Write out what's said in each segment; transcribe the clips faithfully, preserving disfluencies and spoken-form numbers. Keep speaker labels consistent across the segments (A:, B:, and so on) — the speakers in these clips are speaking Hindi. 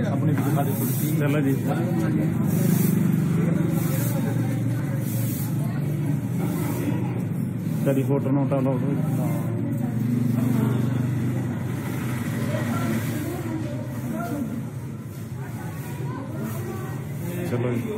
A: अपनी भी दिखा दे थोड़ी सी।
B: चलो जी। तेरी फोटो नोटा लो। चलो जी।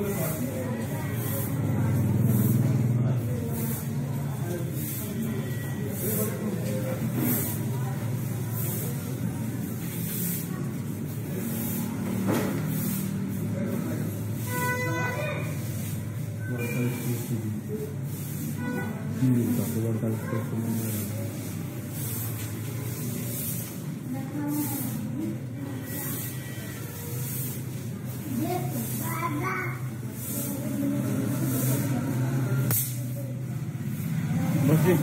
B: बस जी।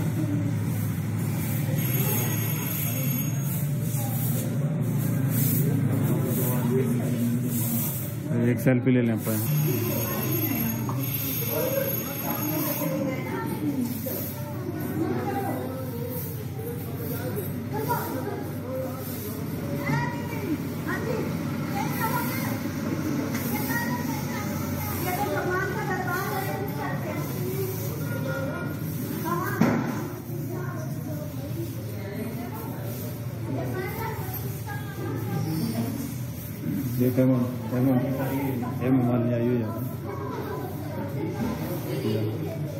B: एक सेल्फी ले लें अपन। देख एम एम एम मान लिया।